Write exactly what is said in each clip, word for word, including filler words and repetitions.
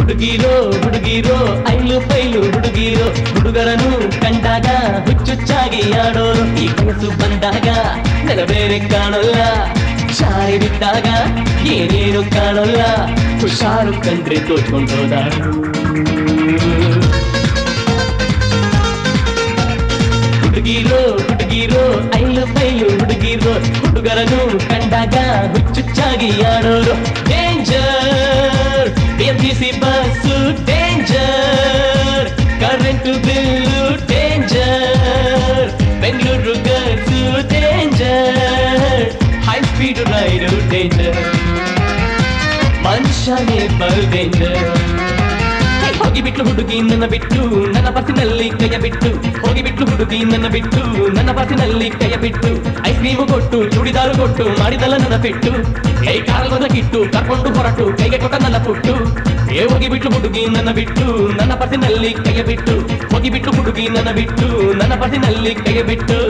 ಹುಡುಗಿರೋ ಹುಡುಗಿರೋ ಐಲು ಪೈಲು ಹುಡುಗಿರೋ ಹುಡುಗರನು ಕಂಡಾಗ ಹುಚ್ಚುಚ್ಚಾಗಿ ಆಡೋರು ಈ ಕನಸು ಬಂದಾಗ ನೆನಬೇರೆ ಕಾಣೋಲ್ಲ ಶಾಲೆ ಬಿದ್ದಾಗ ಏನೇನು ಕಾಣೋಲ್ಲ ಹುಷಾರು ಕಂಡ್ರೆ ತೋಚ್ಕೊಂಡೋದ ಹುಡುಗಿರೋ ಹುಡುಗಿರೋ ಐಲು ಪೈಲು ಹುಡುಗಿರೋ ಹುಡುಗರನು ಕಂಡಾಗ ಹುಚ್ಚುಚ್ಚಾಗಿ ಆಡೋರು danger BMTC bus danger current bill danger Bengaluru girls danger high speed ride danger ಮನುಷ್ಯನೇ ಬಲ್ ಡೇಂಜರ್ ಹೋಗಿಬಿಟ್ಲು ಹುಡುಗಿ ನನ್ನ ಬಿಟ್ಟು ನನ್ನ ಬಸ್ಸಿನಲ್ಲಿ ಕೈಯ ಬಿಟ್ಟು ಹೋಗಿಬಿಟ್ಲು ಹುಡುಗಿ ನನ್ನ ಬಿಟ್ಟು ನನ್ನ ಬಸ್ಸಿನಲ್ಲಿ ಕೈಯ ಬಿಟ್ಟು ಐಸ್ ಕ್ರೀಮು ಕೊಟ್ಟು ಚೂಡಿದಾರು ಕೊಟ್ಟು ಮಾಡಿದಲ್ಲ ನನ್ನ ಬಿಟ್ಟು ಕೈ ಕಾಲದ ಕಿಟ್ಟು ಕರ್ಕೊಂಡು ಹೊರಟು ಕೈಗೆ ಕೊಟ್ಟ ನನ್ನ ಪುಟ್ಟು ಏ ಹೋಗಿಬಿಟ್ಲು ಹುಡುಗಿ ನನ್ನ ಬಿಟ್ಟು ನನ್ನ ಬಸ್ಸಿನಲ್ಲಿ ಕೈಯ ಬಿಟ್ಟು ಹೋಗಿಬಿಟ್ಲು ಹುಡುಗಿ ನನ್ನ ಬಿಟ್ಟು ನನ್ನ ಬಸ್ಸಿನಲ್ಲಿ ಕೈಯ ಬಿಟ್ಟು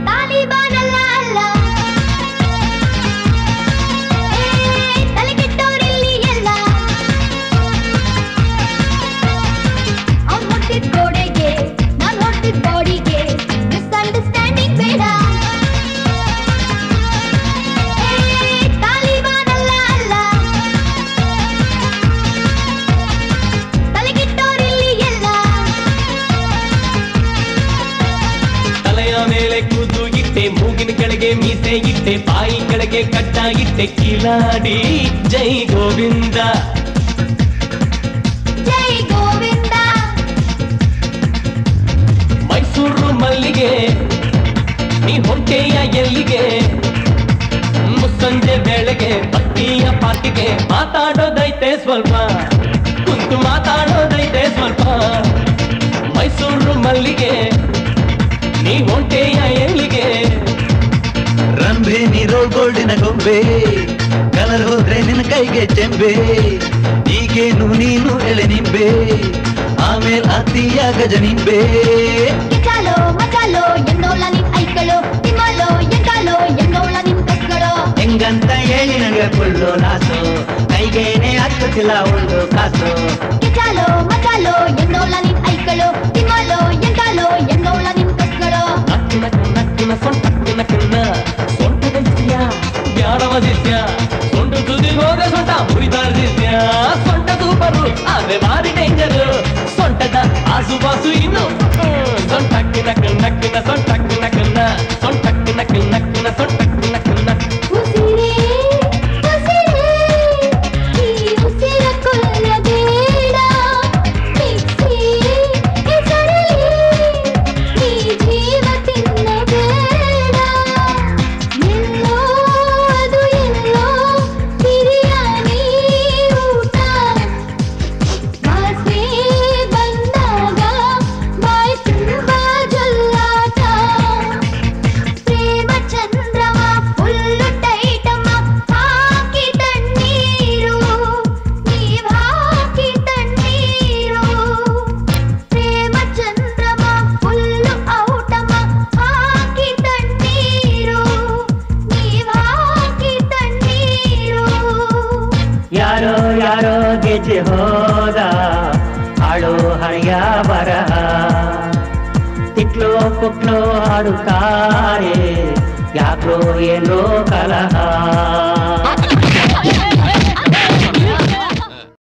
ಮೂಗಿನ ಕೆಳಗೆ ಮೀಸೆ ಇಟ್ಟೆ ಬಾಯಿ ಕೆಳಗೆ ಕಟ್ಟ ಇಟ್ಟೆ ಕಿಲಾಡಿ ಜೈ ಗೋವಿಂದ ಜೈ ಗೋವಿಂದ ಮೈಸೂರು ಮಲ್ಲಿಗೆ ನೀ ಹೊಂಟೆಯ ಎಲ್ಲಿಗೆ ಮುಸ್ಸಂಜೆ ಬೆಳಗ್ಗೆ ಭಕ್ತಿಯ ಪಾಟಿಗೆ ಮಾತಾಡೋದೈತೆ ಸ್ವಲ್ಪ ಕುಂತು ಮಾತಾಡೋದೈತೆ ಸ್ವಲ್ಪ ಮೈಸೂರು ಮಲ್ಲಿಗೆ ನೀ ಹೊಂಟೆಯ ಎಲ್ಲಿಗೆ ರಂಬೆ ನೀರೋ ಗೋಲ್ಡಿನ ಗೊಂಬೆ ಕಲರ್ ಹೋದ್ರೆ ನಿನ್ನ ಕೈಗೆ ಚೆಂಬೆ ಈಗೇನು ನೀನು ಎಳೆ ನಿಂಬೆ ಆಮೇಲೆ ಅತಿಯ ಗಜ ನಿಂಬೆ ಚಾಲೋ ಮಚಾಲೋ ಎಂದೋಳ ನಿನ್ ಐಕಳು ತಿಮ್ಮಲೋ ಎಂಗಾಲೋ ಎಂದೋಳ ನಿನ್ ಕಸ್ಗಳು ಹೆಂಗಂತ ಹೇಳಿ ನಂಗೆ ಫುಲ್ಲು ಲಾಸು ಕೈಗೇನೆ ಹತ್ತುತ್ತಿಲ್ಲ ಒಂದು ಕಾಸು ಚಾಲೋ ಮಚಾಲೋ ಎಂದೋಳ ನಿನ್ ಐಕಳು ತಿಮ್ಮಲೋ ಎಂಗಾಲೋ ಎಂದೋಳ ನಿನ್ ಕಸ್ಗಳು ನಕ್ಕಿನ ನಕ್ಕಿನ ಸೊಂಟಕ್ಕಿನ ಕಿನ್ನ ಸೊಂಟದ ದಿಸ್ಯ ಬ್ಯಾಡವ ದಿಸ್ಯ ಸೊಂಟು ತುದಿ ಹೋಗ ಸೊಂಟ ಮುರಿದಾರ ದಿಸ್ಯ ಸೊಂಟ ಸೂಪರು ಆದ್ರೆ ಭಾರಿ ಡೇಂಜರು ಸೊಂಟದ ಆಸುಬಾಸು ಇನ್ನು ಸೊಂಟಕ್ಕಿನ ನಕ್ಕಿನ ಸೊಂಟಕ್ಕಿನ ಕಿನ್ನ ಸೊಂಟಕ್ಕಿನ ನಕ್ಕಿನ ಸೊಂಟಕ್ಕಿನ ಕಿನ್ನ ಯಾರೋ ಯಾರೋ ಗೆಜ್ಜೆ ಹೋದ ಹಾಡು ಹಳೆಯ ಬರಹ ತಿಕ್ಲೋ ಪುಕ್ಲೋ ಹಾಡುತ್ತಾರೆ ಯಾಕೋ ಏನೋ ಕಲಹ